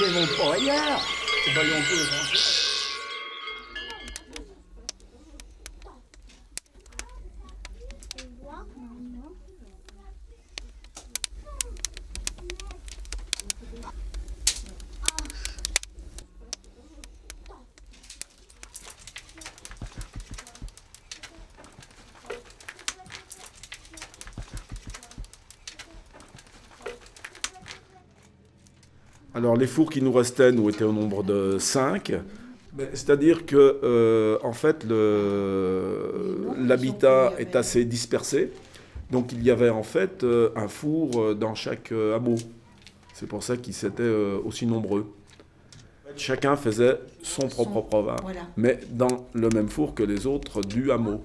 qu'ils vont pas ailleurs. C'est pas non plus essentiel. Alors les fours qui nous restaient, nous étaient au nombre de 5. C'est-à-dire que en fait l'habitat est assez dispersé. Donc il y avait en fait un four dans chaque hameau. C'est pour ça qu'ils étaient aussi nombreux. Chacun faisait son propre repas, voilà, mais dans le même four que les autres du hameau.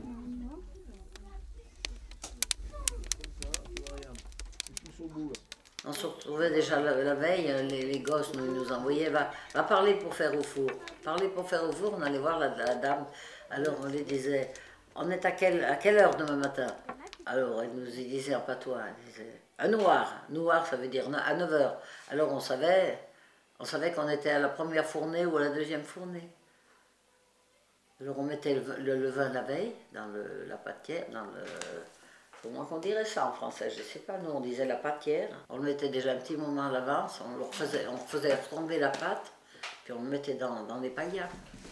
On se retrouvait déjà la veille, les gosses nous envoyaient, va parler pour faire au four. Parler pour faire au four, on allait voir la dame. Alors on lui disait, on est à quelle heure demain matin? Alors elle nous disait en patois, elle disait, à noir ça veut dire à 9 heures. Alors on savait qu'on était à la première fournée ou à la deuxième fournée. Alors on mettait le levain la veille dans la pâtière, comment qu'on dirait ça en français, je ne sais pas, nous on disait la pâtière. On le mettait déjà un petit moment à l'avance, on faisait trembler la pâte, puis on le mettait dans les paillas.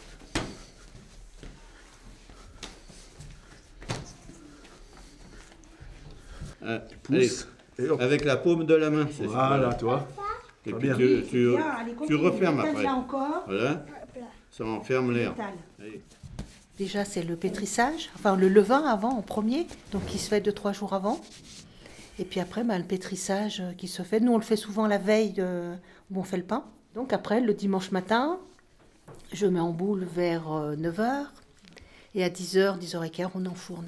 Pousse. Avec la paume de la main, c'est ça. Voilà, toi. Et puis tu refermes après. Voilà. Ça enferme l'air. Déjà, c'est le pétrissage, enfin le levain avant, en premier, donc qui se fait 2-3 jours avant. Et puis après, le pétrissage qui se fait. Nous, on le fait souvent la veille où on fait le pain. Donc après, le dimanche matin, je mets en boule vers 9h. Et à 10h, 10h15, on enfourne.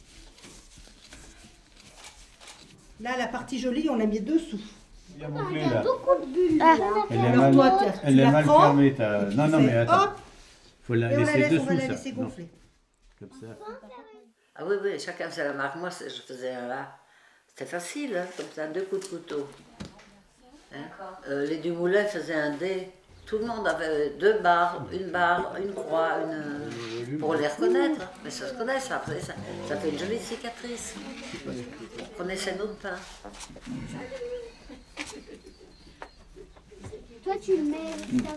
Là, la partie jolie, on l'a mis dessous. Il y a beaucoup de bulles. Elle est mal fermée. Non, mais attends. Hop, Faut la et on laisser dessous, on la ça. laisser gonfler. Comme ça. Ah oui, chacun faisait la marque. Moi, je faisais un là. C'était facile, hein, comme ça, 2 coups de couteau. Hein? Les Dumoulin faisaient un dé. Tout le monde avait 2 barres, une croix, pour les reconnaître. Mais ça se connaît, ça. Après, ça fait une jolie cicatrice. On connaissait notre pain. Toi, tu le mets.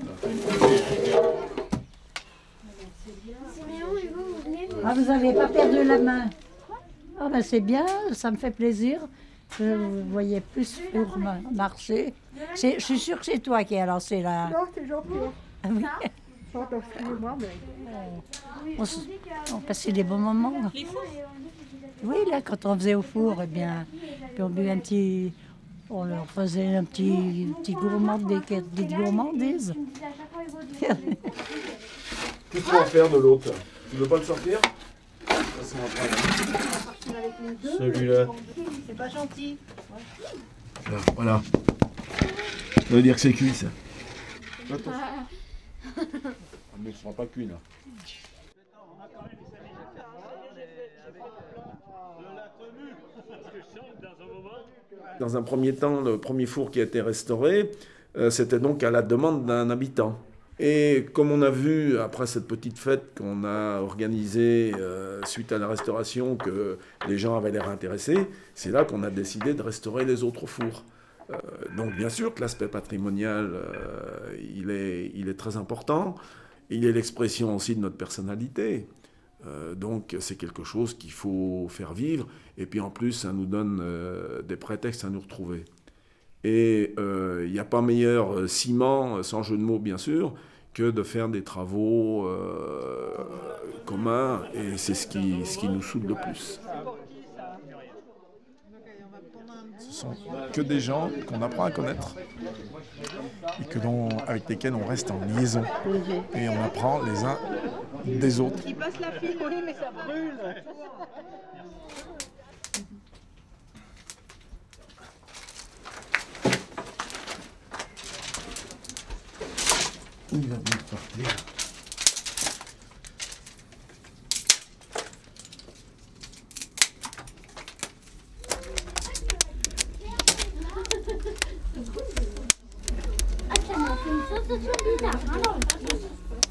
Ah, vous n'avez pas perdu la main. Ah, ben c'est bien, ça me fait plaisir. Vous voyez plus pour marcher. Je suis sûre que c'est toi qui as lancé la... Non, c'est Jean-Pierre. Ah oui. Excusez-moi, mais... On passait des bons moments. Oui, là, quand on faisait au four, eh bien, puis on buvait un petit... On leur faisait un petit des gourmandises. Qu'est-ce qu'on va faire de l'autre? Tu veux pas le sortir? Celui-là. C'est pas gentil. Voilà. Ça veut dire que c'est cuit, ça. Attention. Mais il ne sera pas cuit, là. Dans un premier temps, le premier four qui a été restauré, c'était donc à la demande d'un habitant. Et comme on a vu, après cette petite fête qu'on a organisée suite à la restauration, que les gens avaient l'air intéressés, c'est là qu'on a décidé de restaurer les autres fours. Donc bien sûr que l'aspect patrimonial, il est très important. Il est l'expression aussi de notre personnalité. Donc c'est quelque chose qu'il faut faire vivre. Et puis en plus, ça nous donne des prétextes à nous retrouver. Et il n'y a pas meilleur ciment, sans jeu de mots bien sûr, que de faire des travaux communs. Et c'est ce qui nous soude le plus. Ce sont que des gens qu'on apprend à connaître et avec lesquels on reste en liaison. Et on apprend les uns des autres. Il passe la file, oui, mais ça brûle. Il va bien partir. Ah, ça m'a fait bizarre, hein.